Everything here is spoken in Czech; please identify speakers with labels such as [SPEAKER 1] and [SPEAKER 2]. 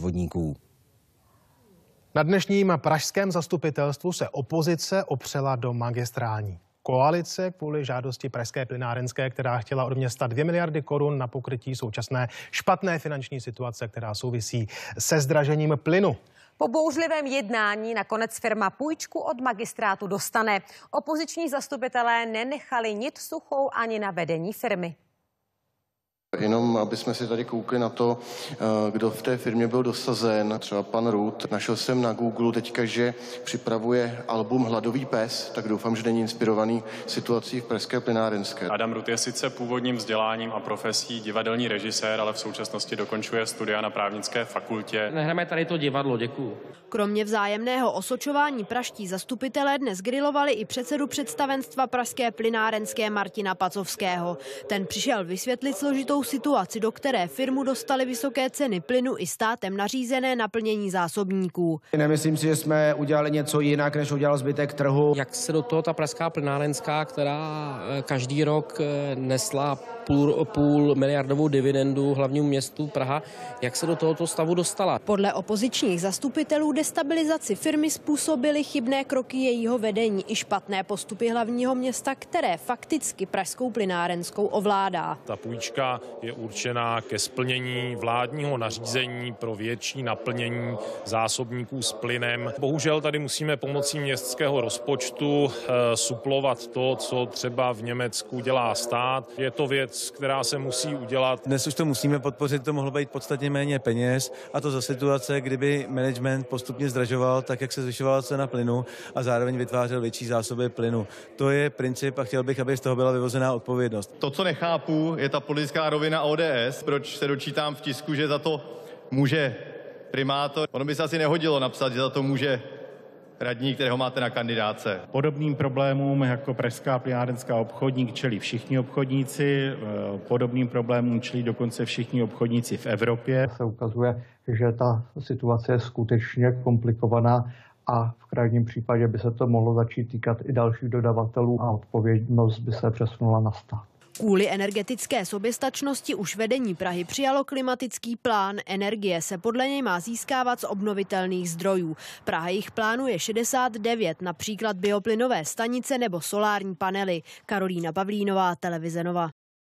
[SPEAKER 1] podvodníků.
[SPEAKER 2] Na dnešním pražském zastupitelstvu se opozice opřela do magistrální koalice kvůli žádosti Pražské plynárenské, která chtěla od města 2 miliardy korun na pokrytí současné špatné finanční situace, která souvisí se zdražením plynu.
[SPEAKER 3] Po bouřlivém jednání nakonec firma půjčku od magistrátu dostane. Opoziční zastupitelé nenechali nic suchou ani na vedení firmy.
[SPEAKER 4] Jenom, aby jsme si tady koukli na to, kdo v té firmě byl dosazen, třeba pan Rud. Našel jsem na Google teďka, že připravuje album Hladový pes, tak doufám, že není inspirovaný situací v Pražské plynárenské.
[SPEAKER 5] Adam Rud je sice původním vzděláním a profesí divadelní režisér, ale v současnosti dokončuje studia na právnické fakultě.
[SPEAKER 6] Nehráme tady to divadlo, děkuju.
[SPEAKER 7] Kromě vzájemného osočování pražští zastupitelé dnes grilovali i předsedu představenstva Pražské plynárenské Martina Pacovského. Ten přišel vysvětlit složitou situaci, do které firmu dostali vysoké ceny plynu i státem nařízené naplnění zásobníků.
[SPEAKER 8] Nemyslím si, že jsme udělali něco jinak, než udělal zbytek trhu.
[SPEAKER 6] Jak se do toho ta Pražská plynárenská, která každý rok nesla půl miliardovou dividendu hlavnímu městu Praha, jak se do tohoto stavu dostala?
[SPEAKER 7] Podle opozičních zastupitelů destabilizaci firmy způsobily chybné kroky jejího vedení i špatné postupy hlavního města, které fakticky Pražskou plynárenskou ovládá.
[SPEAKER 9] Ta půjčka je určená ke splnění vládního nařízení pro větší naplnění zásobníků s plynem. Bohužel tady musíme pomocí městského rozpočtu suplovat to, co třeba v Německu dělá stát. Je to věc, která se musí udělat.
[SPEAKER 10] Dnes už to musíme podpořit, to mohlo být podstatně méně peněz, a to za situace, kdyby management postupně zdražoval, tak jak se zvyšovala cena plynu a zároveň vytvářel větší zásoby plynu. To je princip a chtěl bych, aby z toho byla vyvozená odpovědnost.
[SPEAKER 11] To, co nechápu, je ta politická rovina ODS. Proč se dočítám v tisku, že za to může primátor? Ono by se asi nehodilo napsat, že za to může radní, kterého máte na kandidáce.
[SPEAKER 12] Podobným problémům jako Pražská plynárenská obchodník čelí všichni obchodníci, podobným problémům čelí dokonce všichni obchodníci v Evropě.
[SPEAKER 13] Se ukazuje, že ta situace je skutečně komplikovaná a v krajním případě by se to mohlo začít týkat i dalších dodavatelů a odpovědnost by se přesunula na stát.
[SPEAKER 7] Kvůli energetické soběstačnosti už vedení Prahy přijalo klimatický plán. Energie se podle něj má získávat z obnovitelných zdrojů. Praha jich plánuje 69, například bioplynové stanice nebo solární panely. Karolína Pavlínová, Televize Nova.